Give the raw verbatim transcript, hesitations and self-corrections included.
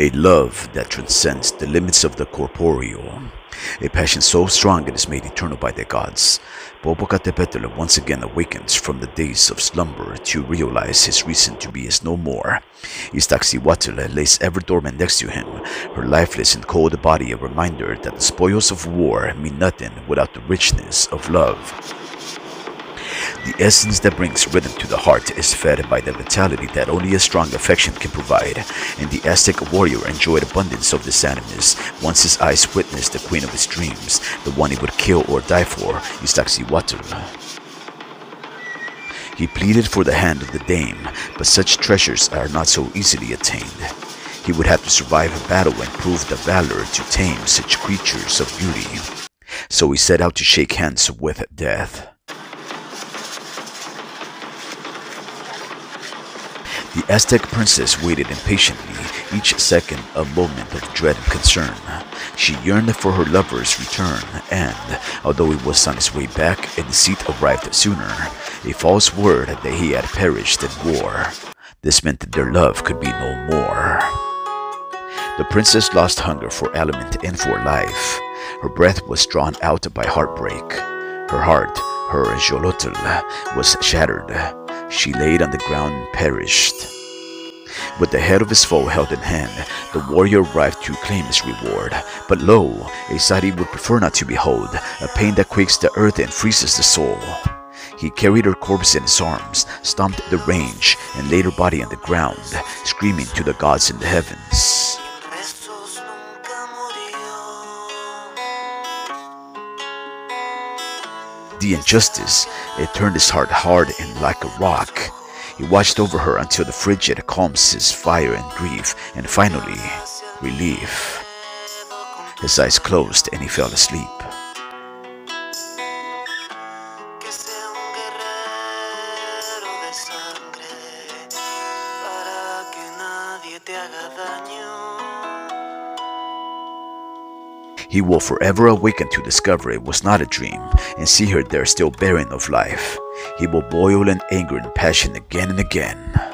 A love that transcends the limits of the corporeal. A passion so strong it is made eternal by the gods. Popocatepetl once again awakens from the days of slumber to realize his reason to be is no more. Iztaccihuatl lays ever dormant next to him, her lifeless and cold body a reminder that the spoils of war mean nothing without the richness of love. The essence that brings rhythm to the heart is fed by the vitality that only a strong affection can provide, and the Aztec warrior enjoyed abundance of this animus once his eyes witnessed the queen of his dreams, the one he would kill or die for, Iztaccihuatl. He pleaded for the hand of the dame, but such treasures are not so easily attained. He would have to survive a battle and prove the valor to tame such creatures of beauty. So he set out to shake hands with death. The Aztec princess waited impatiently, each second a moment of dread and concern. She yearned for her lover's return, and, although he was on his way back and deceit arrived sooner, a false word that he had perished in war. This meant that their love could be no more. The princess lost hunger for aliment and for life. Her breath was drawn out by heartbreak. Her heart, her xolotl, was shattered. She laid on the ground and perished. With the head of his foe held in hand, the warrior arrived to claim his reward. But lo, a sight he would prefer not to behold, a pain that quakes the earth and freezes the soul. He carried her corpse in his arms, stomped the range, and laid her body on the ground, screaming to the gods in the heavens. The injustice, it turned his heart hard and like a rock. He watched over her until the frigid calms his fire and grief, and finally, relief. His eyes closed and he fell asleep. He will forever awaken to discover it was not a dream, and see her there still barren of life. He will boil in anger and passion again and again.